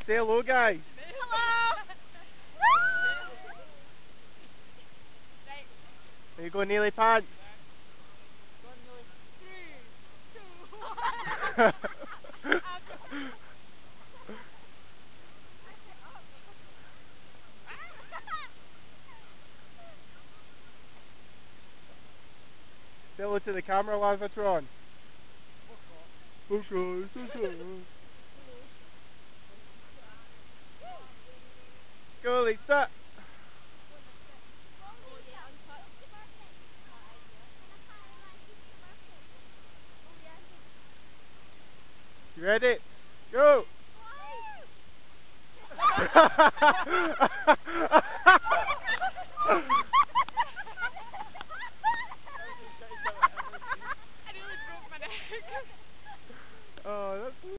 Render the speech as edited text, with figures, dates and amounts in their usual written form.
Say hello, guys. Hello! There you go, Neely Pants. Say hello to the camera, Lazatron. Okay. Go, Lisa. You ready? Go! I nearly broke my neck. Oh, that's